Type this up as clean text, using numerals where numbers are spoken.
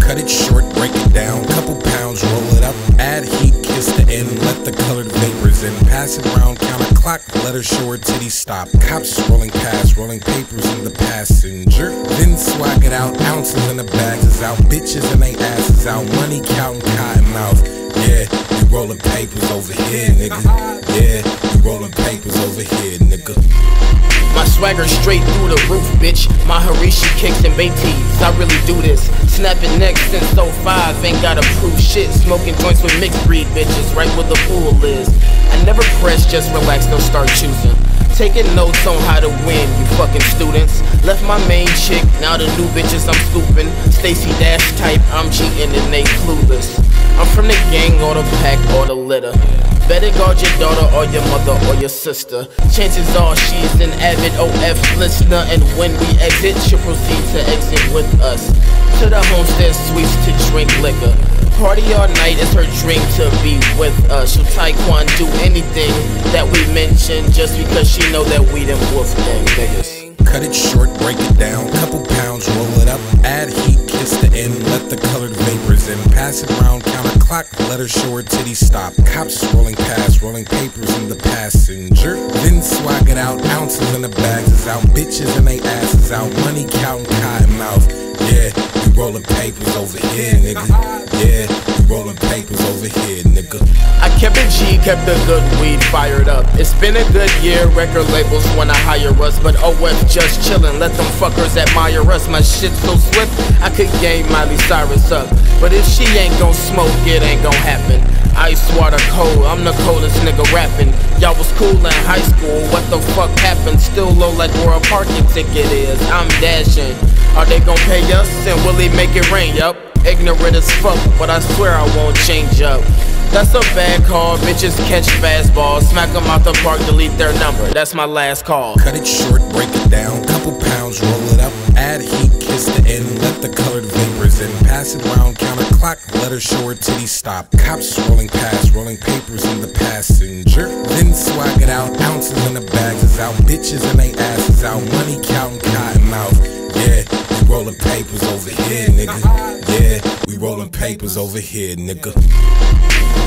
Cut it short, break it down, couple pounds, roll it up, add heat, kiss the end, let the colored vapors in, pass it round, count a clock, let her show her titties stop. Cops rolling past, rolling papers in the passenger, then swag it out, ounces in the bags is out, bitches and they asses out, money counting cotton mouth. Yeah, you rolling papers over here, nigga. Yeah, you rolling papers over here, nigga. My swagger straight through the roof, bitch. My Harishi kicks and Beatties, I really do this. Snapping necks since 05, ain't gotta prove shit. Smoking joints with mixed breed bitches, right where the pool is. I never press, just relax, don't start choosing. Taking notes on how to win, you fucking students. Left my main chick, now the new bitches I'm scooping. Stacy Dash type, I'm cheating and they clueless. I'm from the gang or the pack or the litter. Better guard your daughter or your mother or your sister. Chances are she's an avid OF listener, and when we exit, she'll proceed to exit with us. To the homestead suites to drink liquor. Party all night is her dream to be with us. She'll taekwondo do anything that we mention just because she know that we them Wolfgang niggas. Cut it short, break it down, couple pounds, roll it up, add heat, kiss the end, let the colored vapors in, pass it round, count a clock, let her show her titties stop. Cops rolling past, rolling papers in the passenger, then swag it out, ounces in the bags is out, bitches and they asses out, money counting cotton mouth. Yeah, you rolling papers over here, nigga. Yeah, you rolling papers over here, nigga. I kept it G, kept the good weed fired up. It's been a good year, record labels wanna hire us, but OF just chillin', let them fuckers admire us. My shit so swift, I could game Miley Cyrus up, but if she ain't gon' smoke, it ain't gon' happen. Ice water cold, I'm the coldest nigga rapping. Y'all was cool in high school, what the fuck happened? Still low like where a parking ticket is, I'm dashing. Are they gon' pay us, and will he make it rain? Yup, ignorant as fuck, but I swear I won't change up. That's a bad call, bitches catch fastballs, smack them out the park, delete their number, that's my last call. Cut it short, break it down, couple pounds, roll it up, add heat, kiss the end, let the colored vapors in, pass it round, count a clock, let her show her titties stop. Cops rolling past, rolling papers in the passenger, then swag it out, ounces in the bags is out, bitches and they asses out, money counting cotton mouth. Yeah, we rolling papers over here, nigga. Yeah, we rolling papers over here, nigga.